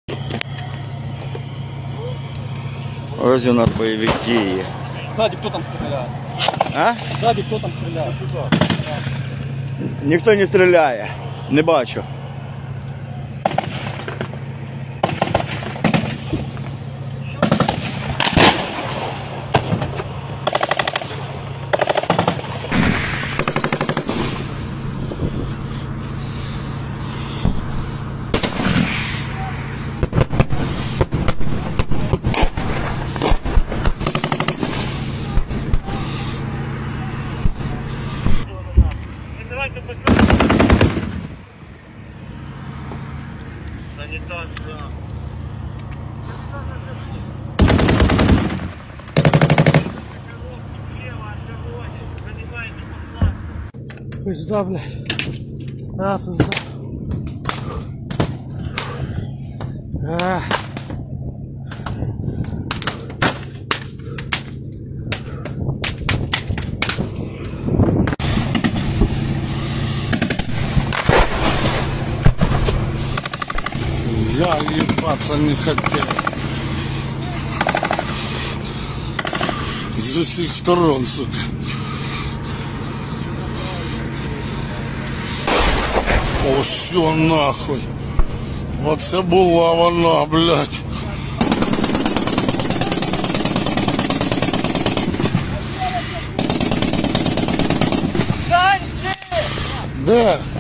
Ось у нас бойові дії. Сзади кто там стреляет? А? Сзади кто там стреляет? Ніхто не стріляє. Не бачу. Пизда, блядь. А, пизда. А. Я ебаться не хотел. С усіх сторон, сука. О, все нахуй. Оце була вона, блядь. Де?